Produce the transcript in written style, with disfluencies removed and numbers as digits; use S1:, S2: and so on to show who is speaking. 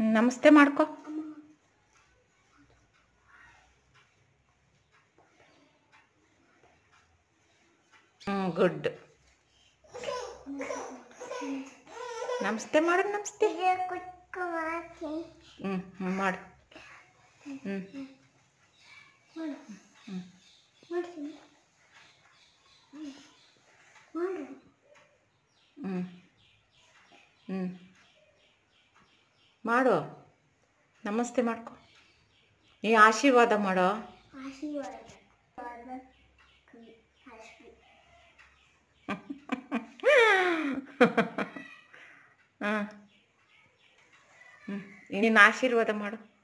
S1: ನಮಸ್ತೆ ಮಾಡ್ಕೊ. ಗುಡ್. ನಮಸ್ತೆ ಮಾಡು. ನಮಸ್ತೆ ಮಾಡು. ಮಾಡು. ನಮಸ್ತೆ ಮಾಡ್ಕೊ. ನೀ ಆಶೀರ್ವಾದ ಮಾಡೋ. ನೀನು ಆಶೀರ್ವಾದ ಮಾಡು.